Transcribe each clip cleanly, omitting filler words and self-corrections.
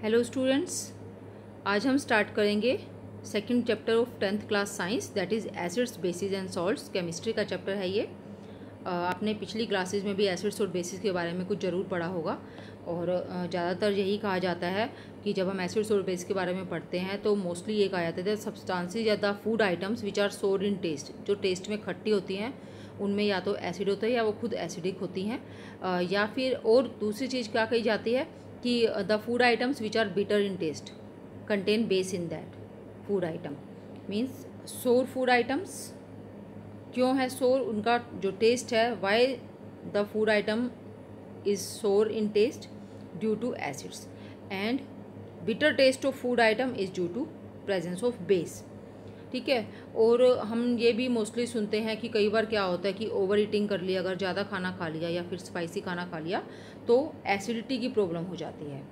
Hello students, आज हम start करेंगे second chapter of 10th class science, that is acids bases and salts. Chemistry का chapter है ये। आपने पिछली क्लासेस में भी एसिड्स और बेसिस के बारे में कुछ ज़रूर पढ़ा होगा और ज़्यादातर यही कहा जाता है कि जब हम एसिड्स और बेस के बारे में पढ़ते हैं तो मोस्टली ये कहा जाता है सब्सटेंसेस या the food items which are sour in test. जो टेस्ट में खट्टी होती हैं उनमें या तो एसिड होता है या वो खुद एसिडिक होती हैं, या फिर और दूसरी चीज़ क्या कही जाती है कि the food items which are bitter in taste contain base in that food item. Means sour food items क्यों है सोर, उनका जो टेस्ट है, why the food item is sour in taste due to acids, and bitter taste of food item is due to presence of base. ठीक है। और हम ये भी मोस्टली सुनते हैं कि कई बार क्या होता है कि ओवर ईटिंग कर लिया, अगर ज़्यादा खाना खा लिया या फिर स्पाइसी खाना खा लिया तो एसिडिटी की प्रॉब्लम हो जाती है।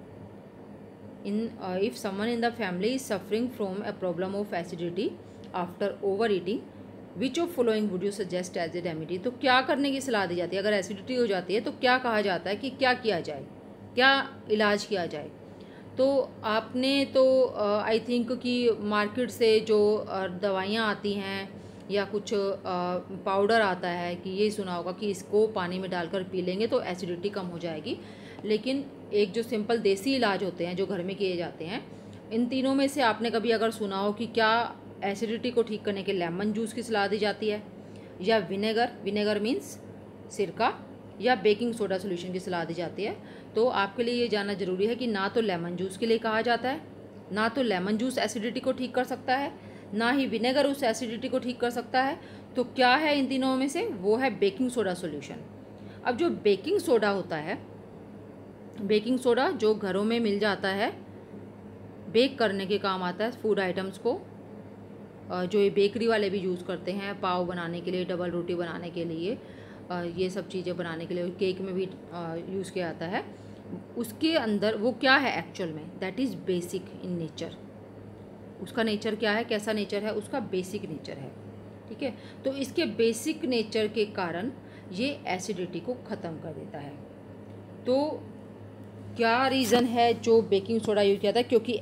If someone in the family is suffering from a problem of acidity after over eating, which of following would you suggest as a remedy. तो क्या करने की सलाह दी जाती है अगर एसिडिटी हो जाती है, तो क्या कहा जाता है कि क्या किया जाए, क्या इलाज किया जाए। तो आपने तो आई थिंक कि मार्केट से जो दवाइयाँ आती हैं या कुछ पाउडर आता है कि ये सुना होगा कि इसको पानी में डालकर पी लेंगे तो एसिडिटी कम हो जाएगी। लेकिन एक जो सिंपल देसी इलाज होते हैं जो घर में किए जाते हैं, इन तीनों में से आपने कभी अगर सुना हो कि क्या एसिडिटी को ठीक करने के लेमन जूस की सलाह दी जाती है, या विनेगर मीन्स सिरका, या बेकिंग सोडा सोल्यूशन की सलाह दी जाती है, तो आपके लिए ये जानना ज़रूरी है कि ना तो लेमन जूस के लिए कहा जाता है, ना तो लेमन जूस एसिडिटी को ठीक कर सकता है, ना ही विनेगर उस एसिडिटी को ठीक कर सकता है। तो क्या है इन तीनों में से, वो है बेकिंग सोडा सोल्यूशन। अब जो बेकिंग सोडा होता है, बेकिंग सोडा जो घरों में मिल जाता है, बेक करने के काम आता है फूड आइटम्स को, जो ये बेकरी वाले भी यूज़ करते हैं पाव बनाने के लिए, डबल रोटी बनाने के लिए, ये सब चीज़ें बनाने के लिए, केक में भी यूज़ किया जाता है। उसके अंदर वो क्या है एक्चुअल में, that is basic in nature. उसका नेचर क्या है, कैसा नेचर है, उसका बेसिक नेचर है। ठीक है। तो इसके बेसिक नेचर के कारण ये एसिडिटी को ख़त्म कर देता है। तो क्या रीज़न है जो बेकिंग सोडा यूज़ किया था, क्योंकि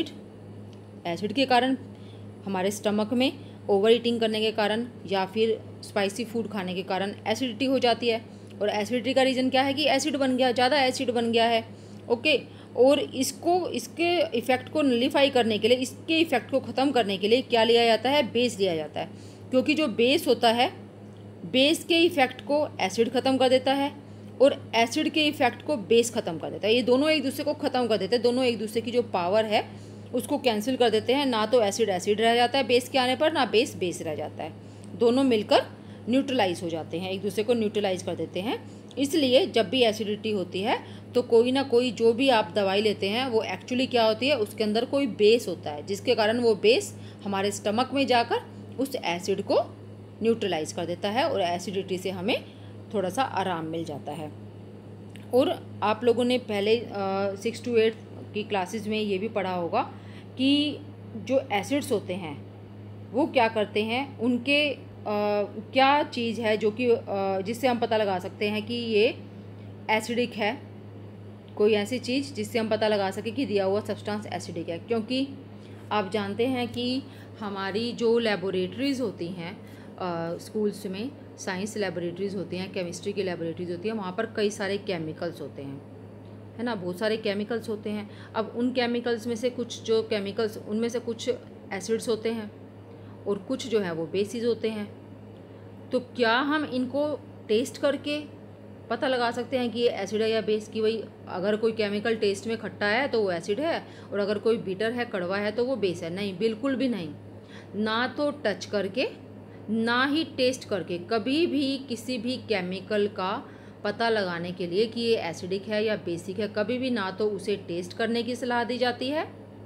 एसिड के कारण हमारे स्टमक में ओवर ईटिंग करने के कारण या फिर स्पाइसी फूड खाने के कारण एसिडिटी हो जाती है। और एसिडिटी का रीज़न क्या है कि एसिड बन गया, ज़्यादा एसिड बन गया है। ओके। और इसके इफ़ेक्ट को नलीफाई करने के लिए, इसके इफ़ेक्ट को ख़त्म करने के लिए क्या लिया जाता है, बेस लिया जाता है। क्योंकि जो बेस होता है, बेस के इफ़ेक्ट को एसिड ख़त्म कर देता है और एसिड के इफ़ेक्ट को बेस ख़त्म कर देता है। ये दोनों एक दूसरे को ख़त्म कर देते हैं, दोनों एक दूसरे की जो पावर है उसको कैंसिल कर देते हैं। ना तो एसिड रह जाता है बेस के आने पर, ना बेस रह जाता है। दोनों मिलकर न्यूट्रलाइज हो जाते हैं, एक दूसरे को न्यूट्रलाइज कर देते हैं। इसलिए जब भी एसिडिटी होती है तो कोई ना कोई जो भी आप दवाई लेते हैं वो एक्चुअली क्या होती है, उसके अंदर कोई बेस होता है, जिसके कारण वो बेस हमारे स्टमक में जाकर उस एसिड को न्यूट्रलाइज कर देता है और एसिडिटी से हमें थोड़ा सा आराम मिल जाता है। और आप लोगों ने पहले 6 to 8 की क्लासेस में ये भी पढ़ा होगा कि जो एसिड्स होते हैं वो क्या करते हैं, उनके क्या चीज़ है जो कि जिससे हम पता लगा सकते हैं कि ये एसिडिक है। कोई ऐसी चीज़ जिससे हम पता लगा सके कि दिया हुआ सब्सटेंस एसिडिक है। क्योंकि आप जानते हैं कि हमारी जो लेबोरेटरीज़ होती हैं स्कूल्स में, साइंस लेबोरेटरीज़ होती हैं, केमिस्ट्री की लेबोरेटरीज़ होती हैं, वहाँ पर कई सारे केमिकल्स होते हैं, है ना, बहुत सारे केमिकल्स होते हैं। अब उन केमिकल्स में से कुछ जो केमिकल्स, उनमें से कुछ एसिड्स होते हैं और कुछ जो है वो बेसिस होते हैं। तो क्या हम इनको टेस्ट करके पता लगा सकते हैं कि ये एसिड है या बेस, की वही अगर कोई केमिकल टेस्ट में खट्टा है तो वो एसिड है और अगर कोई बिटर है, कड़वा है, तो वो बेस है? नहीं, बिल्कुल भी नहीं। ना तो टच करके ना ही टेस्ट करके कभी भी किसी भी केमिकल का पता लगाने के लिए कि ये एसिडिक है या बेसिक है, कभी भी ना तो उसे टेस्ट करने की सलाह दी जाती है,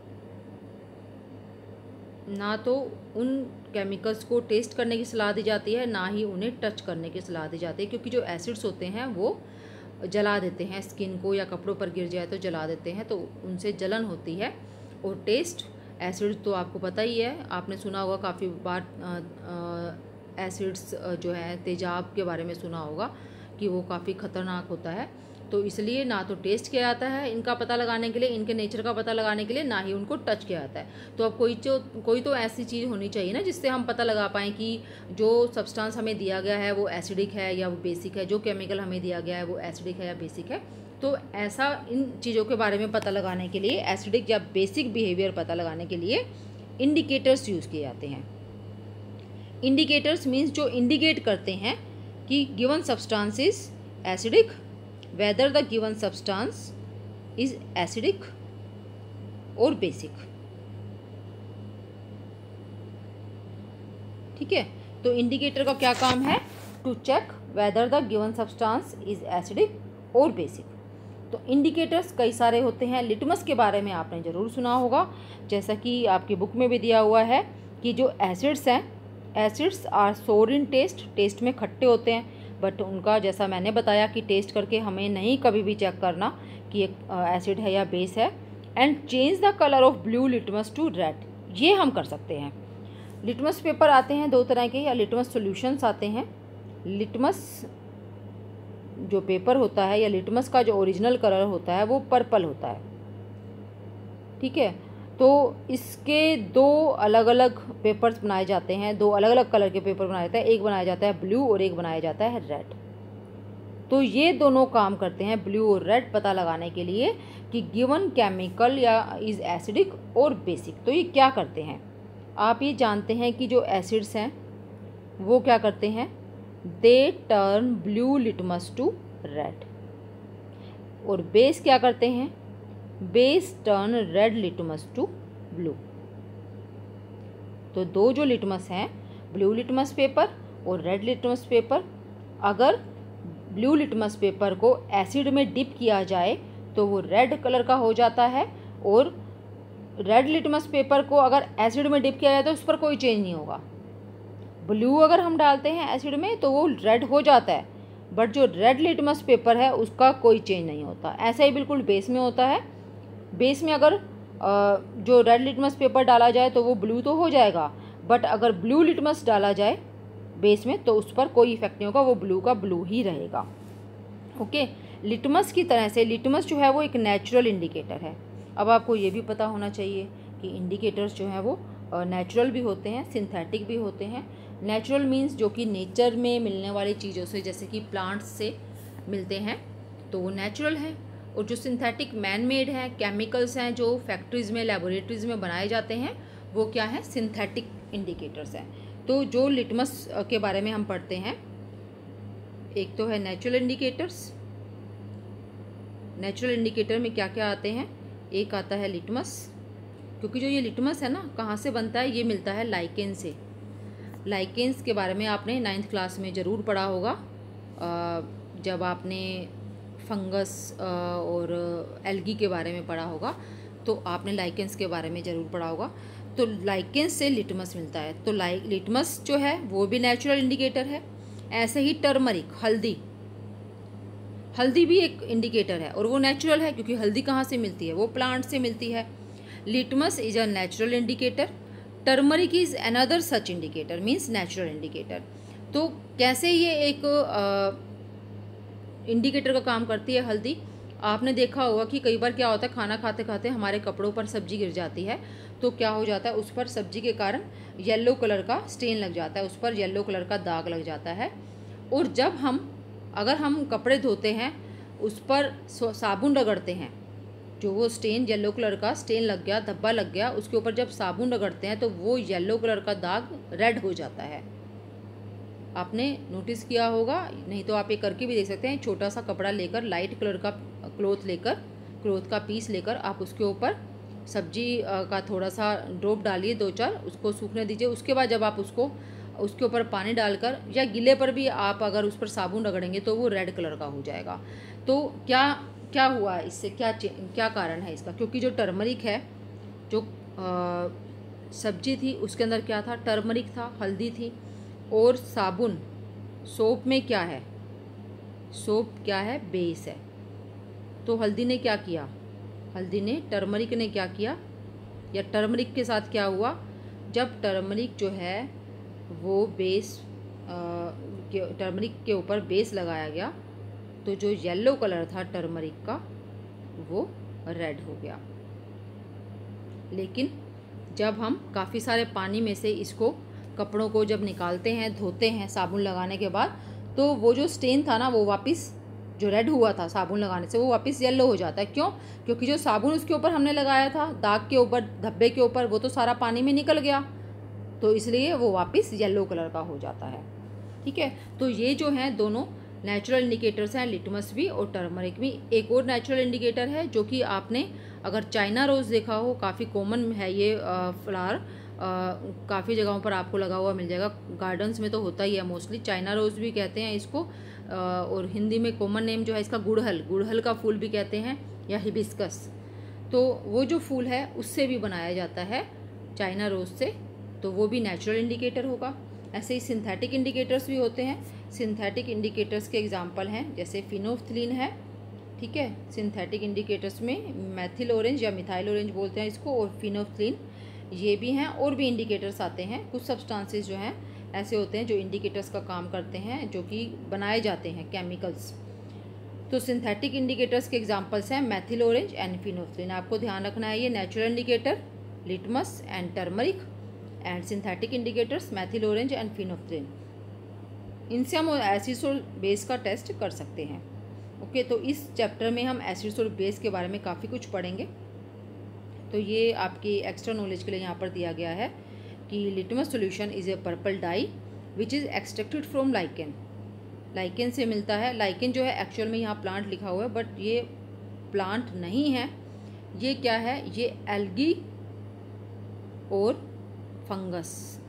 ना तो उन केमिकल्स को टेस्ट करने की सलाह दी जाती है, ना ही उन्हें टच करने की सलाह दी जाती है। क्योंकि जो एसिड्स होते हैं वो जला देते हैं स्किन को, या कपड़ों पर गिर जाए तो जला देते हैं, तो उनसे जलन होती है। और टेस्ट एसिड तो आपको पता ही है, आपने सुना होगा काफ़ी बार एसिड्स जो है तेजाब के बारे में सुना होगा कि वो काफ़ी ख़तरनाक होता है। तो इसलिए ना तो टेस्ट किया जाता है इनका पता लगाने के लिए, इनके नेचर का पता लगाने के लिए, ना ही उनको टच किया जाता है। तो अब कोई तो ऐसी चीज़ होनी चाहिए ना जिससे हम पता लगा पाएँ कि जो सब्सटेंस हमें दिया गया है वो एसिडिक है या वो बेसिक है, जो केमिकल हमें दिया गया है वो एसिडिक है या बेसिक है। तो ऐसा इन चीज़ों के बारे में पता लगाने के लिए, एसिडिक या बेसिक बिहेवियर पता लगाने के लिए इंडिकेटर्स यूज़ किए जाते हैं। इंडिकेटर्स मीन्स जो इंडिकेट करते हैं कि given substance is acidic, whether the given substance is acidic और बेसिक। ठीक है, तो इंडिकेटर का क्या काम है? To check whether the given substance is acidic और बेसिक। तो इंडिकेटर्स कई सारे होते हैं। लिटमस के बारे में आपने ज़रूर सुना होगा, जैसा कि आपकी बुक में भी दिया हुआ है कि जो एसिड्स हैं, acids are sour in test, test में खट्टे होते हैं, बट उनका जैसा मैंने बताया कि टेस्ट करके हमें नहीं कभी भी चेक करना कि एक एसिड है या बेस है। And change the colour of blue litmus to red, ये हम कर सकते हैं। लिटमस पेपर आते हैं दो तरह के, या लिटमस सॉल्यूशंस आते हैं। लिटमस जो पेपर होता है या लिटमस का जो ओरिजिनल कलर होता है वो पर्पल होता है। ठीक है, तो इसके दो अलग अलग पेपर्स बनाए जाते हैं, दो अलग अलग कलर के पेपर बनाए जाते हैं। एक बनाया जाता है ब्लू और एक बनाया जाता है रेड। तो ये दोनों काम करते हैं ब्लू और रेड पता लगाने के लिए कि गिवन केमिकल या इज़ एसिडिक और बेसिक। तो ये क्या करते हैं? आप ये जानते हैं कि जो एसिड्स हैं वो क्या करते हैं? They turn blue litmus to red. और बेस क्या करते हैं? Base turn red litmus to blue. तो दो जो लिटमस हैं, ब्लू लिटमस पेपर और रेड लिटमस पेपर, अगर ब्लू लिटमस पेपर को एसिड में डिप किया जाए तो वो रेड कलर का हो जाता है, और रेड लिटमस पेपर को अगर एसिड में डिप किया जाए तो उस पर कोई चेंज नहीं होगा। ब्लू अगर हम डालते हैं एसिड में तो वो रेड हो जाता है, बट जो रेड लिटमस पेपर है उसका कोई चेंज नहीं होता। ऐसा ही बिल्कुल बेस में होता है। बेस में अगर जो रेड लिटमस पेपर डाला जाए तो वो ब्लू तो हो जाएगा, बट अगर ब्लू लिटमस डाला जाए बेस में तो उस पर कोई इफेक्ट नहीं होगा, वो ब्लू का ब्लू ही रहेगा। ओके, लिटमस की तरह से लिटमस जो है वो एक नेचुरल इंडिकेटर है। अब आपको ये भी पता होना चाहिए कि इंडिकेटर्स जो हैं वो नेचुरल भी होते हैं, सिंथेटिक भी होते हैं। नेचुरल मीन्स जो कि नेचर में मिलने वाली चीज़ों से, जैसे कि प्लांट्स से मिलते हैं तो वो नेचुरल है। और जो सिंथेटिक मैन मेड हैं, केमिकल्स हैं जो फैक्ट्रीज़ में, लेबोरेटरीज़ में बनाए जाते हैं, वो क्या है? सिंथेटिक इंडिकेटर्स हैं। तो जो लिटमस के बारे में हम पढ़ते हैं, एक तो है नेचुरल इंडिकेटर्स। नेचुरल इंडिकेटर में क्या क्या आते हैं? एक आता है लिटमस, क्योंकि जो ये लिटमस है ना, कहाँ से बनता है? ये मिलता है लाइकेन से। लाइकेन्स के बारे में आपने 9th क्लास में ज़रूर पढ़ा होगा, जब आपने फंगस और एल्गी के बारे में पढ़ा होगा तो आपने लाइकेन्स के बारे में ज़रूर पढ़ा होगा। तो लाइकेन्स से लिटमस मिलता है। तो लिटमस जो है वो भी नेचुरल इंडिकेटर है। ऐसे ही टर्मरिक, हल्दी भी एक इंडिकेटर है और वो नेचुरल है, क्योंकि हल्दी कहाँ से मिलती है? वो प्लांट से मिलती है। Litmus is a natural indicator. Turmeric is another such indicator, means natural indicator. तो कैसे ये एक इंडिकेटर का काम करती है हल्दी? आपने देखा होगा कि कई बार क्या होता है, खाना खाते खाते हमारे कपड़ों पर सब्जी गिर जाती है, तो क्या हो जाता है, उस पर सब्जी के कारण येलो कलर का स्टेन लग जाता है, उस पर येलो कलर का दाग लग जाता है। और जब अगर हम कपड़े धोते हैं, उस पर साबुन रगड़ते हैं, जो वो स्टेन, येलो कलर का स्टेन लग गया, धब्बा लग गया, उसके ऊपर जब साबुन रगड़ते हैं तो वो येलो कलर का दाग रेड हो जाता है। आपने नोटिस किया होगा, नहीं तो आप ये करके भी देख सकते हैं। छोटा सा कपड़ा लेकर, लाइट कलर का क्लोथ का पीस लेकर आप उसके ऊपर सब्जी का थोड़ा सा ड्रॉप डालिए, 2-4, उसको सूखने दीजिए। उसके बाद जब आप उसके ऊपर पानी डालकर, या गिले पर भी आप अगर उस पर साबुन रगड़ेंगे तो वो रेड कलर का हो जाएगा। तो क्या हुआ इससे, क्या कारण है इसका? क्योंकि जो टर्मरिक है, जो सब्जी थी उसके अंदर क्या था? टर्मरिक था, हल्दी थी, और साबुन, सोप में क्या है? सोप क्या है? बेस है। तो हल्दी ने क्या किया? टर्मरिक ने क्या किया, या टर्मरिक के साथ क्या हुआ? जब टर्मरिक जो है वो बेस, टर्मरिक के ऊपर बेस लगाया गया तो जो येलो कलर था टर्मरिक का वो रेड हो गया। लेकिन जब हम काफ़ी सारे पानी में से इसको कपड़ों को जब निकालते हैं, धोते हैं साबुन लगाने के बाद, तो वो जो स्टेन था ना, वो वापस जो रेड हुआ था साबुन लगाने से, वो वापस येलो हो जाता है। क्यों? क्योंकि जो साबुन उसके ऊपर हमने लगाया था, दाग के ऊपर, धब्बे के ऊपर, वो तो सारा पानी में निकल गया, तो इसलिए वो वापस येलो कलर का हो जाता है। ठीक है, तो ये जो हैं दोनों नेचुरल इंडिकेटर्स हैं, लिटमस भी और टर्मरिक भी। एक और नेचुरल इंडिकेटर है जो कि आपने अगर चाइना रोज़ देखा हो, काफ़ी कॉमन है ये फ्लावर, काफ़ी जगहों पर आपको लगा हुआ मिल जाएगा, गार्डन्स में तो होता ही है मोस्टली। चाइना रोज़ भी कहते हैं इसको, और हिंदी में कॉमन नेम जो है इसका गुड़हल, गुड़हल का फूल भी कहते हैं, या हिबिस्कस। तो वो जो फूल है उससे भी बनाया जाता है चाइना रोज़ से, तो वो भी नेचुरल इंडिकेटर होगा। ऐसे ही सिंथेटिक इंडिकेटर्स भी होते हैं। सिंथेटिक इंडिकेटर्स के एग्जांपल हैं जैसे फिनोफ्थलीन है, ठीक है। सिंथेटिक इंडिकेटर्स में मैथिल ऑरेंज या मिथाइल ऑरेंज बोलते हैं इसको, और फिनोफ्थलीन ये भी हैं। और भी इंडिकेटर्स आते हैं, कुछ सब्सटेंसेस जो हैं ऐसे होते हैं जो इंडिकेटर्स का काम करते हैं, जो कि बनाए जाते हैं केमिकल्स। तो सिंथेटिक इंडिकेटर्स के एग्जांपल्स हैं मैथिल ऑरेंज एंड फिनोफ्थलीन। आपको ध्यान रखना है ये natural indicator litmus and turmeric, and synthetic indicators methyl orange and phenolphthalein. इनसे हम एसिड्स और बेस का टेस्ट कर सकते हैं। ओके, तो इस चैप्टर में हम एसिड्स और बेस के बारे में काफ़ी कुछ पढ़ेंगे। तो ये आपकी एक्स्ट्रा नॉलेज के लिए यहाँ पर दिया गया है कि litmus solution is a purple dye which is extracted from lichen. Lichen से मिलता है। लाइकेन जो है एक्चुअल में यहाँ प्लांट लिखा हुआ है, बट ये प्लांट नहीं है। ये क्या है? ये एल्गी और फंगस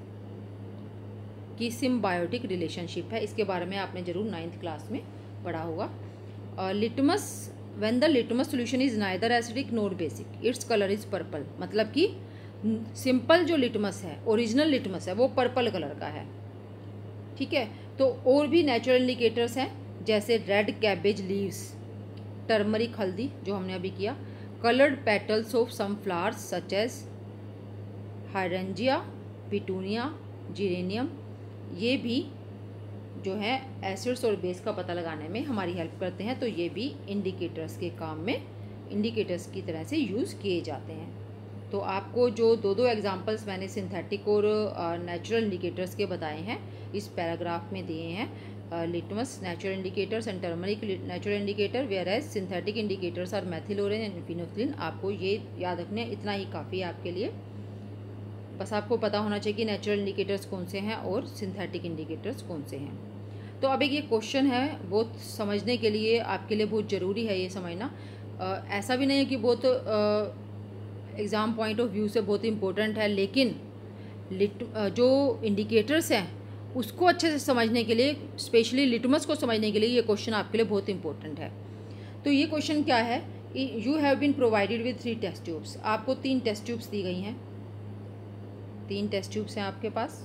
की सिम्बायोटिक रिलेशनशिप है। इसके बारे में आपने ज़रूर 9th क्लास में पढ़ा होगा। Litmus, when the litmus solution is neither acidic nor basic, its colour is purple. मतलब कि सिंपल जो लिटमस है, ओरिजिनल लिटमस है, वो पर्पल कलर का है। ठीक है, तो और भी नेचुरल इंडिकेटर्स हैं जैसे रेड कैबेज लीव्स, टर्मरिक हल्दी जो हमने अभी किया, coloured petals of some flowers such as hydrangea, petunia, geranium. ये भी जो है एसिड्स और बेस का पता लगाने में हमारी हेल्प करते हैं। तो ये भी इंडिकेटर्स के काम में, इंडिकेटर्स की तरह से यूज़ किए जाते हैं। तो आपको जो दो एग्जांपल्स मैंने सिंथेटिक और नेचुरल इंडिकेटर्स के बताए हैं इस पैराग्राफ में दिए हैं। Litmus natural indicators and turmeric natural indicator, whereas synthetic indicators और मैथिल ऑरेंज एंड फिनोफ्थलीन। आपको ये याद रखने, इतना ही काफ़ी है आपके लिए। बस आपको पता होना चाहिए कि नेचुरल इंडिकेटर्स कौन से हैं और सिंथेटिक इंडिकेटर्स कौन से हैं। तो अब एक ये क्वेश्चन है, बहुत समझने के लिए आपके लिए बहुत ज़रूरी है ये समझना। ऐसा भी नहीं है कि बहुत एग्ज़ाम पॉइंट ऑफ व्यू से बहुत इंपॉर्टेंट है, लेकिन जो इंडिकेटर्स हैं उसको अच्छे से समझने के लिए, स्पेशली लिटमस को समझने के लिए ये क्वेश्चन आपके लिए बहुत इंपॉर्टेंट है। तो ये क्वेश्चन क्या है? You have been provided with 3 test tubes. आपको 3 टेस्ट ट्यूब्स दी गई हैं। 3 टेस्ट ट्यूब्स हैं आपके पास,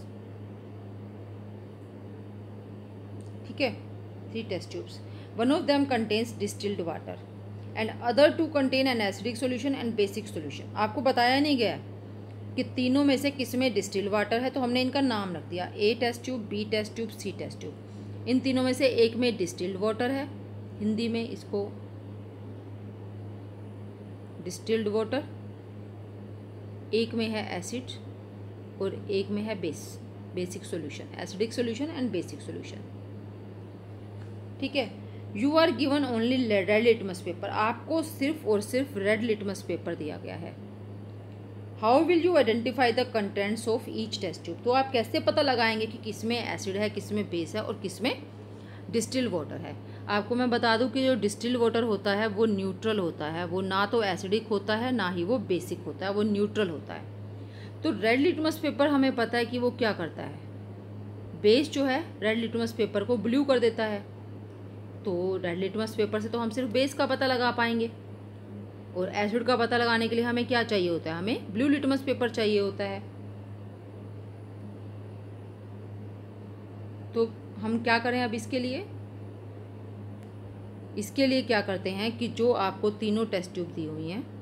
ठीक है, 3 test tubes. One of them contains distilled water and other 2 contain an acidic solution and basic solution. आपको बताया नहीं गया कि तीनों में से किस में डिस्टिल्ड वाटर है, तो हमने इनका नाम रख दिया, A test tube, B test tube, C test tube. इन तीनों में से एक में डिस्टिल्ड वाटर है, हिंदी में इसको डिस्टिल्ड वाटर, एक में है एसिड और एक में है basic solution, acidic solution and basic solution. ठीक है, you are given only red litmus paper. आपको सिर्फ और सिर्फ रेड लिटमस पेपर दिया गया है। How will you identify the contents of each test tube. तो आप कैसे पता लगाएंगे कि किस में एसिड है, किस में बेस है और किस में डिस्टिल वाटर है। आपको मैं बता दूं कि जो डिस्टिल वाटर होता है वो न्यूट्रल होता है, वो ना तो एसिडिक होता है ना ही वो बेसिक होता है, वो न्यूट्रल होता है। तो रेड लिटमस पेपर हमें पता है कि वो क्या करता है, बेस जो है रेड लिटमस पेपर को ब्लू कर देता है। तो रेड लिटमस पेपर से तो हम सिर्फ बेस का पता लगा पाएंगे, और एसिड का पता लगाने के लिए हमें क्या चाहिए होता है, हमें ब्लू लिटमस पेपर चाहिए होता है। तो हम क्या करें अब इसके लिए? इसके लिए क्या करते हैं कि जो आपको तीनों टेस्ट ट्यूब दी हुई हैं,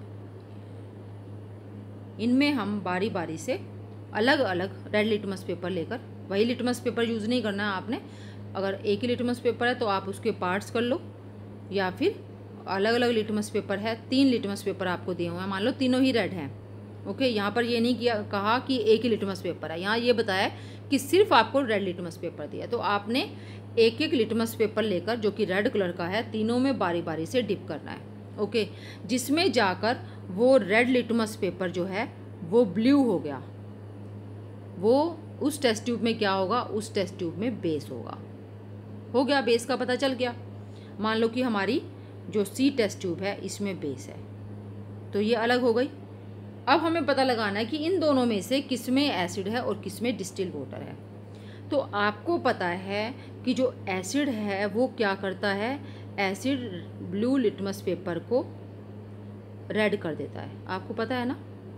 इनमें हम बारी बारी से अलग अलग रेड लिटमस पेपर लेकर, वही लिटमस पेपर यूज़ नहीं करना है आपने, अगर एक ही लिटमस पेपर है तो आप उसके पार्ट्स कर लो, या फिर अलग अलग लिटमस पेपर है, 3 लिटमस पेपर आपको दिए हुए हैं, मान लो तीनों ही रेड हैं। ओके, यहाँ पर ये नहीं कहा कि एक ही लिटमस पेपर है, यहाँ ये बताया कि सिर्फ आपको रेड लिटमस पेपर दिया। तो आपने एक एक लिटमस पेपर लेकर जो कि रेड कलर का है, तीनों में बारी बारी से डिप करना है। ओके, जिसमें जाकर वो रेड लिटमस पेपर जो है वो ब्लू हो गया, वो उस टेस्ट ट्यूब में क्या होगा, उस टेस्ट ट्यूब में बेस होगा। हो गया, बेस का पता चल गया। मान लो कि हमारी जो सी टेस्ट ट्यूब है इसमें बेस है, तो ये अलग हो गई। अब हमें पता लगाना है कि इन दोनों में से किस में एसिड है और किस में डिस्टिल वाटर है। तो आपको पता है कि जो एसिड है वो क्या करता है, एसिड ब्लू लिटमस पेपर को रेड कर देता है, आपको पता है ना।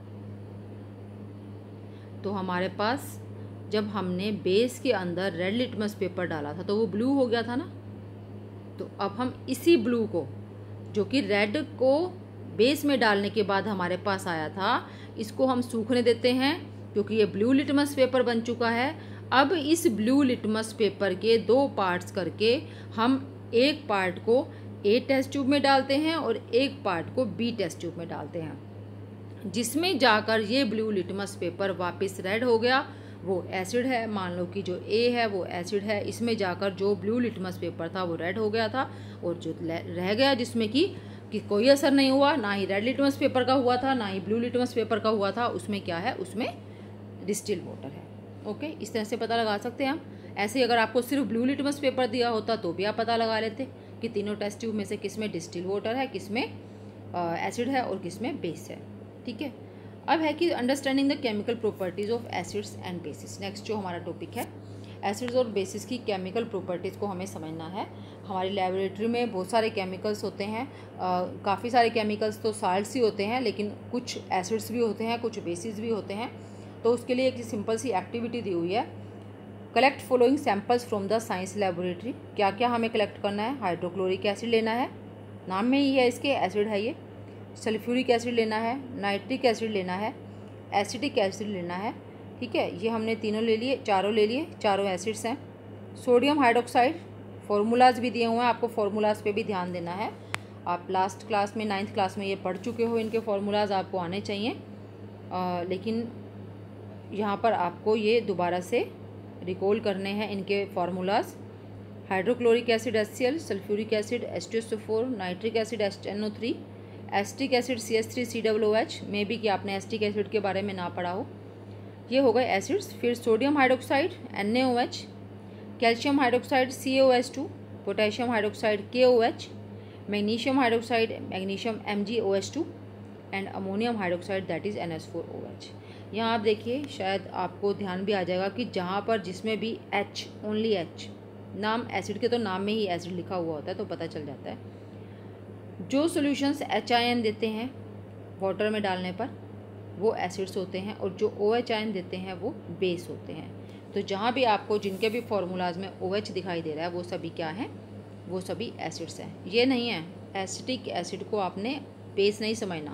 तो हमारे पास जब हमने बेस के अंदर रेड लिटमस पेपर डाला था तो वो ब्लू हो गया था ना। तो अब हम इसी ब्लू को, जो कि रेड को बेस में डालने के बाद हमारे पास आया था, इसको हम सूखने देते हैं क्योंकि ये ब्लू लिटमस पेपर बन चुका है। अब इस ब्लू लिटमस पेपर के 2 पार्ट्स करके हम एक पार्ट को ए टेस्ट ट्यूब में डालते हैं और एक पार्ट को बी टेस्ट ट्यूब में डालते हैं, जिसमें जाकर ये ब्लू लिटमस पेपर वापस रेड हो गया, वो एसिड है। मान लो कि जो ए है वो एसिड है, इसमें जाकर जो ब्लू लिटमस पेपर था वो रेड हो गया था, और जो रह गया जिसमें कि कोई असर नहीं हुआ, ना ही रेड लिटमस पेपर का हुआ था ना ही ब्लू लिटमस पेपर का हुआ था, उसमें क्या है, उसमें डिस्टिल वाटर है। ओके, इस तरह से पता लगा सकते हैं हम। ऐसे ही अगर आपको सिर्फ ब्लू लिटमस पेपर दिया होता तो भी आप पता लगा लेते कि तीनों टेस्ट ट्यूब में से किस में डिस्टिल वाटर है, किस में एसिड है और किस में बेस है। ठीक है, अब है कि understanding the chemical properties of acids and bases. Next जो हमारा टॉपिक है, एसिड्स और बेसिस की केमिकल प्रॉपर्टीज़ को हमें समझना है। हमारी लेबोरेटरी में बहुत सारे केमिकल्स होते हैं, काफ़ी सारे केमिकल्स तो साल्ट्स ही होते हैं, लेकिन कुछ एसिड्स भी होते हैं, कुछ बेसिस भी होते हैं। तो उसके लिए एक सिंपल सी एक्टिविटी दी हुई है, collect following samples from the science laboratory. क्या क्या हमें कलेक्ट करना है, हाइड्रोक्लोरिक एसिड लेना है, नाम में ही है इसके एसिड है ये, सल्फ्यूरिक एसिड लेना है, नाइट्रिक एसिड लेना है, एसिटिक एसिड लेना है। ठीक है, ये हमने तीनों ले लिए, चारों ले लिए, चारों एसिड्स हैं। सोडियम हाइड्रोक्साइड, फार्मूलाज भी दिए हुए हैं, आपको फार्मूलाज पे भी ध्यान देना है। आप लास्ट क्लास में 9th क्लास में ये पढ़ चुके हो, इनके फार्मूलाज आपको आने चाहिए, लेकिन यहाँ पर आपको ये दोबारा से रिकॉल करने हैं इनके formulas. Hydrochloric acid HCl, sulphuric acid H2SO4, nitric acid HNO3, acetic acid CH3COOH। में भी कि आपने एसिटिक एसिड के बारे में ना पढ़ा हो। ये हो गए एसिड्स। फिर sodium hydroxide NaOH, calcium hydroxide CaOH2, potassium hydroxide KOH, magnesium hydroxide magnesium MgOH2 and ammonium hydroxide that is NH4OH। यहाँ आप देखिए, शायद आपको ध्यान भी आ जाएगा कि जहाँ पर जिसमें भी H, ओनली H, नाम एसिड के तो नाम में ही एसिड लिखा हुआ होता है तो पता चल जाता है। जो सॉल्यूशंस HIN देते हैं वाटर में डालने पर वो एसिड्स होते हैं, और जो OH आयन देते हैं वो बेस होते हैं। तो जहाँ भी आपको जिनके भी फार्मूलाज में OH दिखाई दे रहा है वो सभी क्या हैं, वो सभी एसिड्स हैं। ये नहीं है एसिटिक एसिड को आपने बेस नहीं समझना।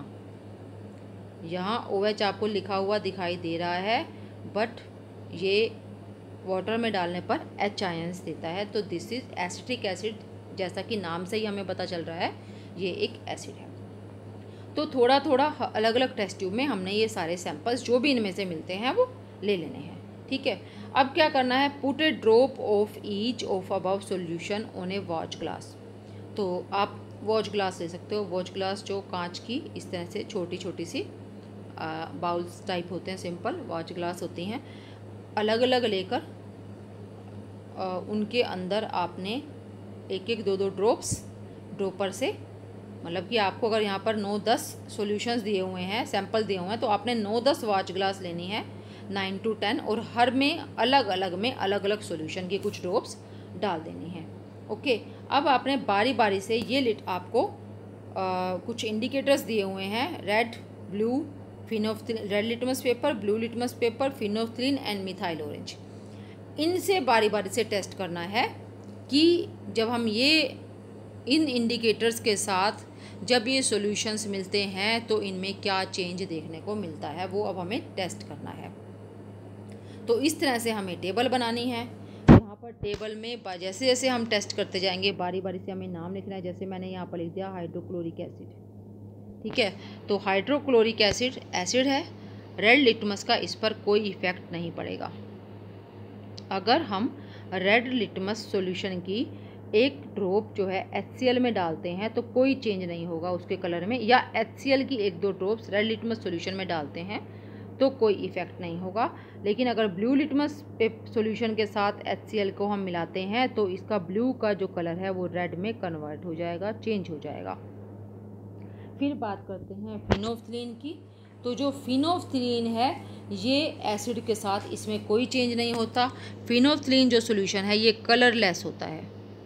यहाँ OH आपको लिखा हुआ दिखाई दे रहा है, बट ये वाटर में डालने पर H आयन्स देता है, तो दिस इज़ एसिटिक एसिड। जैसा कि नाम से ही हमें पता चल रहा है ये एक एसिड है। तो थोड़ा थोड़ा अलग अलग टेस्ट ट्यूब में हमने ये सारे सैंपल्स जो भी इनमें से मिलते हैं वो ले लेने हैं। ठीक है, अब क्या करना है, put a drop of each of above solution on a watch glass. तो आप वॉच ग्लास ले सकते हो, वॉच ग्लास जो कांच की इस तरह से छोटी छोटी सी बाउल्स टाइप होते हैं, सिंपल वॉच ग्लास होती हैं, अलग अलग लेकर उनके अंदर आपने एक एक 2-2 ड्रॉप्स ड्रॉपर से, मतलब कि आपको अगर यहाँ पर 9-10 सॉल्यूशंस दिए हुए हैं, सैंपल दिए हुए हैं, तो आपने 9-10 वॉच ग्लास लेनी है, 9 to 10, और हर में अलग अलग सॉल्यूशन की कुछ ड्रॉप्स डाल देनी है। ओके, अब आपने बारी बारी से ये आपको कुछ इंडिकेटर्स दिए हुए हैं, red, blue, phenolphthalein, red litmus paper, blue litmus paper, phenolphthalein and methyl orange. इनसे बारी बारी से टेस्ट करना है कि जब हम ये इन इंडिकेटर्स के साथ जब ये सॉल्यूशंस मिलते हैं तो इनमें क्या चेंज देखने को मिलता है, वो अब हमें टेस्ट करना है। तो इस तरह से हमें टेबल बनानी है। यहाँ पर टेबल में जैसे जैसे हम टेस्ट करते जाएंगे बारी बारी से हमें नाम लिखना है। जैसे मैंने यहाँ पर लिख दिया हाइड्रोक्लोरिक एसिड, ठीक है। तो हाइड्रोक्लोरिक एसिड एसिड है, रेड लिटमस का इस पर कोई इफ़ेक्ट नहीं पड़ेगा। अगर हम रेड लिटमस सॉल्यूशन की एक ड्रॉप जो है HCl में डालते हैं तो कोई चेंज नहीं होगा उसके कलर में, या HCl की एक दो ड्रॉप्स रेड लिटमस सॉल्यूशन में डालते हैं तो कोई इफ़ेक्ट नहीं होगा। लेकिन अगर ब्लू लिटमस सॉल्यूशन के साथ HCl को हम मिलाते हैं तो इसका ब्लू का जो कलर है वो रेड में कन्वर्ट हो जाएगा, चेंज हो जाएगा। फिर बात करते हैं फिनोफ्थलीन की। तो जो फिनोफ्थलीन है ये एसिड के साथ इसमें कोई चेंज नहीं होता। फिनोफ्थलीन जो सॉल्यूशन है ये कलरलेस होता है।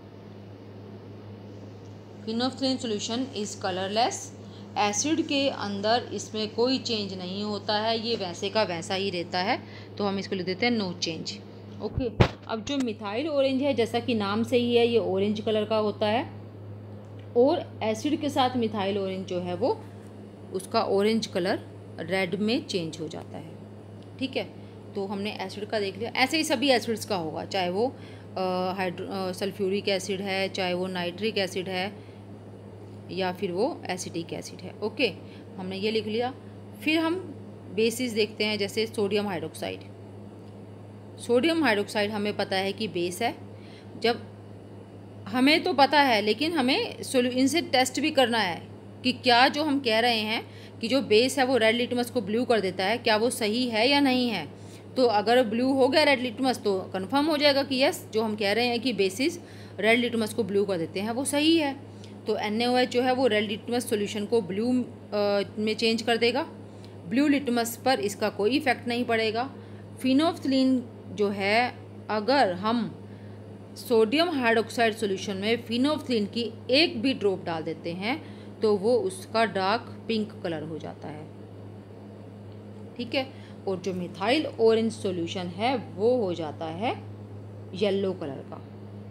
Phenolphthalein solution is colourless. Acid के अंदर इसमें कोई चेंज नहीं होता है, ये वैसे का वैसा ही रहता है, तो हम इसको लिख देते हैं नो चेंज। ओके, अब जो मिथाइल ऑरेंज है जैसा कि नाम से ही है ये ऑरेंज कलर का होता है, और एसिड के साथ मिथाइल ऑरेंज जो है वो उसका ऑरेंज कलर रेड में चेंज हो जाता है, ठीक है। तो हमने एसिड का देख लिया। ऐसे ही सभी एसिड्स का होगा, चाहे वो सल्फ्यूरिक एसिड है, चाहे वो नाइट्रिक एसिड है, या फिर वो एसिटिक एसिड है। ओके, हमने ये लिख लिया। फिर हम बेसिस देखते हैं, जैसे सोडियम हाइड्रोक्साइड। सोडियम हाइड्रोक्साइड हमें पता है कि बेस है। जब हमें तो पता है लेकिन हमें इनसे टेस्ट भी करना है कि क्या जो हम कह रहे हैं कि जो बेस है वो रेड लिटमस को ब्लू कर देता है, क्या वो सही है या नहीं है। तो अगर ब्लू हो गया रेड लिटमस तो कंफर्म हो जाएगा कि यस, जो हम कह रहे हैं कि बेसिस रेड लिटमस को ब्लू कर देते हैं वो सही है। तो NaOH जो है वो रेड लिटमस सॉल्यूशन को ब्लू में चेंज कर देगा। ब्लू लिटमस पर इसका कोई इफ़ेक्ट नहीं पड़ेगा। फिनोफ्थलीन जो है, अगर हम सोडियम हाइड्रोक्साइड सॉल्यूशन में फिनोफ्थलीन की एक भी ड्रॉप डाल देते हैं तो वो उसका डार्क पिंक कलर हो जाता है, ठीक है। और जो मिथाइल ऑरेंज सॉल्यूशन है वो हो जाता है येलो कलर का।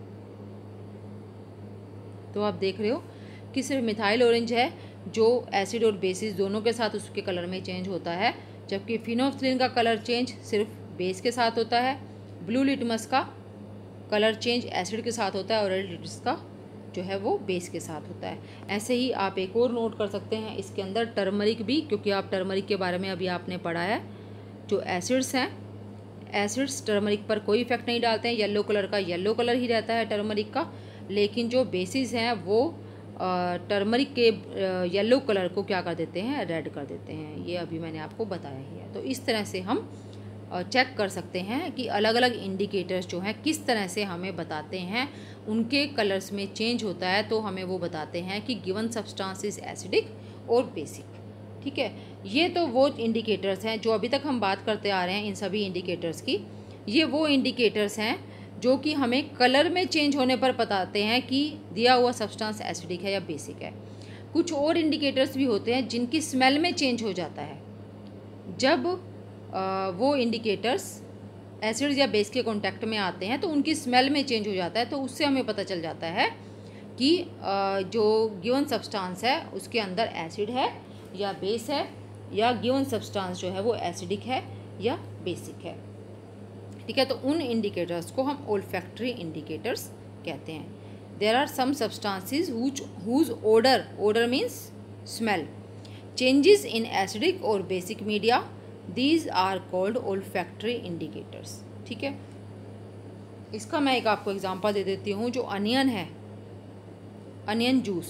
तो आप देख रहे हो कि सिर्फ मिथाइल ऑरेंज है जो एसिड और बेसिस दोनों के साथ उसके कलर में चेंज होता है, जबकि फिनोफ्थलीन का कलर चेंज सिर्फ बेस के साथ होता है। ब्लू लिटमस का कलर चेंज एसिड के साथ होता है और रेड लिटमस का जो है वो बेस के साथ होता है। ऐसे ही आप एक और नोट कर सकते हैं इसके अंदर टर्मरिक भी, क्योंकि आप टर्मरिक के बारे में अभी आपने पढ़ा है। जो एसिड्स हैं, एसिड्स टर्मरिक पर कोई इफेक्ट नहीं डालते हैं, येलो कलर का येलो कलर ही रहता है टर्मरिक का। लेकिन जो बेसिस हैं वो टर्मरिक के येलो कलर को क्या कर देते हैं, रेड कर देते हैं। ये अभी मैंने आपको बताया ही है। तो इस तरह से हम चेक कर सकते हैं कि अलग अलग इंडिकेटर्स जो हैं किस तरह से हमें बताते हैं, उनके कलर्स में चेंज होता है तो हमें वो बताते हैं कि गिवन सब्सटेंस इज एसिडिक और बेसिक, ठीक है। ये तो वो इंडिकेटर्स हैं जो अभी तक हम बात करते आ रहे हैं इन सभी इंडिकेटर्स की। ये वो इंडिकेटर्स हैं जो कि हमें कलर में चेंज होने पर बताते हैं कि दिया हुआ सब्सटेंस एसिडिक है या बेसिक है। कुछ और इंडिकेटर्स भी होते हैं जिनकी स्मेल में चेंज हो जाता है। जब वो इंडिकेटर्स एसिड या बेस के कांटेक्ट में आते हैं तो उनकी स्मेल में चेंज हो जाता है, तो उससे हमें पता चल जाता है कि जो गिवन सब्सटेंस है उसके अंदर एसिड है या बेस है, या गिवन सब्सटेंस जो है वो एसिडिक है या बेसिक है, ठीक है। तो उन इंडिकेटर्स को हम ओल्फैक्टरी इंडिकेटर्स कहते हैं। There are some substances whose odour means smell changes in acidic और basic media, these are called olfactory indicators, ठीक है। इसका मैं एक आपको एग्जांपल दे देती हूँ। जो अनियन है, अनियन जूस,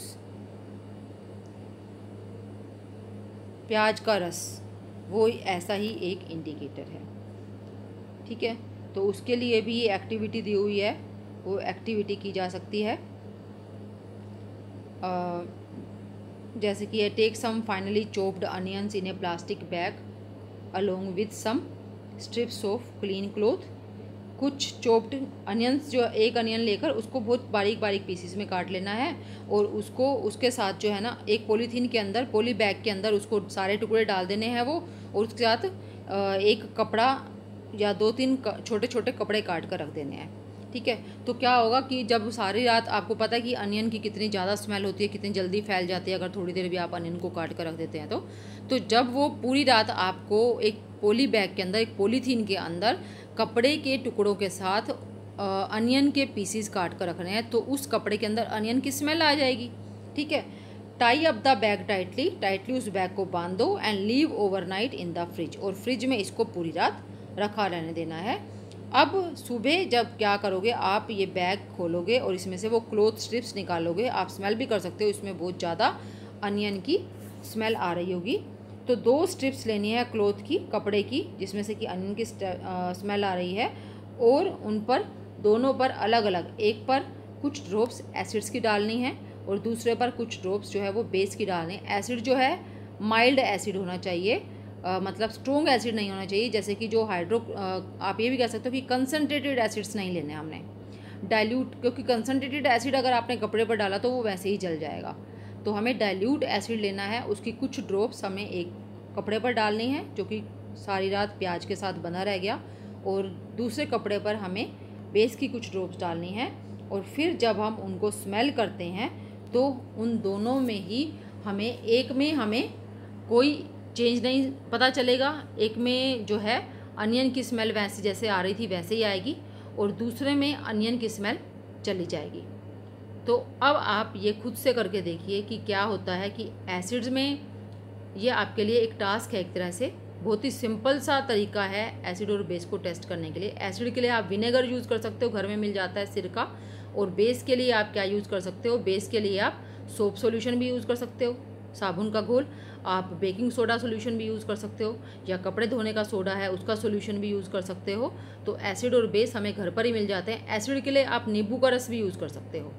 प्याज का रस, वो ऐसा ही एक इंडिकेटर है, ठीक है। तो उसके लिए भी ये एक्टिविटी दी हुई है, वो एक्टिविटी की जा सकती है। जैसे कि take some finely chopped onions in a plastic bag along with some strips of clean cloth। कुछ चॉप्ड अनियंस, जो एक अनियन लेकर उसको बहुत बारीक बारीक पीसेस में काट लेना है और उसको उसके साथ जो है ना एक पॉलीथीन के अंदर, पॉली बैग के अंदर उसको सारे टुकड़े डाल देने हैं वो, और उसके साथ एक कपड़ा या 2-3 छोटे छोटे कपड़े काट कर रख देने हैं, ठीक है। तो क्या होगा कि जब सारी रात, आपको पता है कि अनियन की कितनी ज़्यादा स्मेल होती है, कितनी जल्दी फैल जाती है अगर थोड़ी देर भी आप अनियन को काट कर रख देते हैं तो जब वो पूरी रात आपको एक पॉली बैग के अंदर, एक पॉलीथीन के अंदर कपड़े के टुकड़ों के साथ अनियन के पीसीज काट कर रखने हैं, तो उस कपड़े के अंदर अनियन की स्मेल आ जाएगी। ठीक है। Tie up the bag tightly उस बैग को बांध दो and leave overnight in the fridge, और फ्रिज में इसको पूरी रात रखा रहने देना है। अब सुबह जब क्या करोगे, आप ये बैग खोलोगे और इसमें से वो क्लॉथ स्ट्रिप्स निकालोगे। आप स्मेल भी कर सकते हो, इसमें बहुत ज़्यादा अनियन की स्मेल आ रही होगी। तो 2 स्ट्रिप्स लेनी है क्लॉथ की, कपड़े की, जिसमें से कि अनियन की स्मेल आ रही है, और उन पर दोनों पर अलग अलग, एक पर कुछ ड्रॉप्स एसिड्स की डालनी है और दूसरे पर कुछ ड्रॉप्स जो है वो बेस की डालनी है। एसिड जो है माइल्ड एसिड होना चाहिए, मतलब स्ट्रॉन्ग एसिड नहीं होना चाहिए, जैसे कि जो आप ये भी कह सकते हो कि कंसनट्रेटेड एसिड्स नहीं लेने हमने, डाइल्यूट, क्योंकि कंसनट्रेटेड एसिड अगर आपने कपड़े पर डाला तो वो वैसे ही जल जाएगा। तो हमें डाइल्यूट एसिड लेना है, उसकी कुछ ड्रॉप्स हमें एक कपड़े पर डालनी है जो कि सारी रात प्याज के साथ बना रह गया, और दूसरे कपड़े पर हमें बेस की कुछ ड्रॉप्स डालनी है। और फिर जब हम उनको स्मेल करते हैं तो उन दोनों में ही एक में हमें कोई चेंज नहीं पता चलेगा, एक में जो है अनियन की स्मेल वैसे जैसे आ रही थी वैसे ही आएगी, और दूसरे में अनियन की स्मेल चली जाएगी। तो अब आप ये खुद से करके देखिए कि क्या होता है कि एसिड्स में, ये आपके लिए एक टास्क है, एक तरह से बहुत ही सिंपल सा तरीका है एसिड और बेस को टेस्ट करने के लिए। एसिड के लिए आप विनेगर यूज़ कर सकते हो, घर में मिल जाता है सिरका, और बेस के लिए आप क्या यूज़ कर सकते हो, बेस के लिए आप सोप सॉल्यूशन भी यूज़ कर सकते हो, साबुन का घोल, आप बेकिंग सोडा सॉल्यूशन भी यूज़ कर सकते हो, या कपड़े धोने का सोडा है उसका सॉल्यूशन भी यूज़ कर सकते हो। तो एसिड और बेस हमें घर पर ही मिल जाते हैं। एसिड के लिए आप नींबू का रस भी यूज़ कर सकते हो,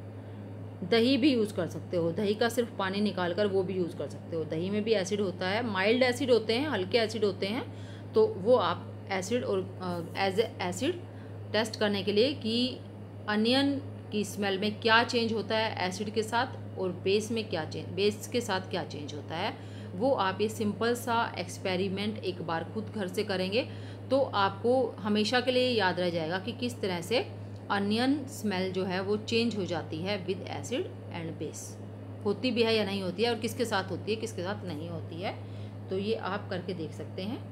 दही भी यूज़ कर सकते हो, दही का सिर्फ पानी निकाल कर वो भी यूज़ कर सकते हो। दही में भी एसिड होता है, माइल्ड एसिड होते हैं, हल्के एसिड होते हैं, तो वो आप एसिड और एज एसिड टेस्ट करने के लिए कि अनियन की स्मेल में क्या चेंज होता है एसिड के साथ, और बेस में क्या चेंज, बेस के साथ क्या चेंज होता है, वो आप ये सिंपल सा एक्सपेरिमेंट एक बार खुद घर से करेंगे तो आपको हमेशा के लिए याद रह जाएगा कि किस तरह से अनियन स्मेल जो है वो चेंज हो जाती है विद एसिड एंड बेस, होती भी है या नहीं होती है, और किसके साथ होती है किसके साथ नहीं होती है। तो ये आप करके देख सकते हैं।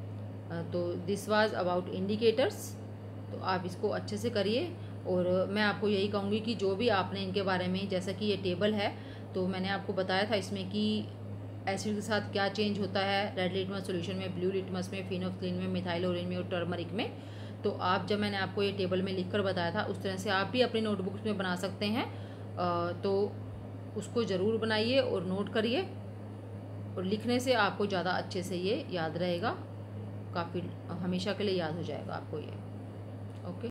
तो दिस वाज अबाउट इंडिकेटर्स, तो आप इसको अच्छे से करिए। और मैं आपको यही कहूँगी कि जो भी आपने इनके बारे में, जैसा कि ये टेबल है तो मैंने आपको बताया था इसमें कि एसिड के साथ क्या चेंज होता है, रेड लिटमस सॉल्यूशन में, ब्लू लिटमस में, फिनोल्फ्थालीन में, मिथाइल ओरिन में और टर्मरिक में। तो आप जब मैंने आपको ये टेबल में लिख कर बताया था उस तरह से आप भी अपनी नोटबुक्स में बना सकते हैं। तो उसको ज़रूर बनाइए और नोट करिए, और लिखने से आपको ज़्यादा अच्छे से ये याद रहेगा, काफ़ी हमेशा के लिए याद हो जाएगा आपको ये। ओके।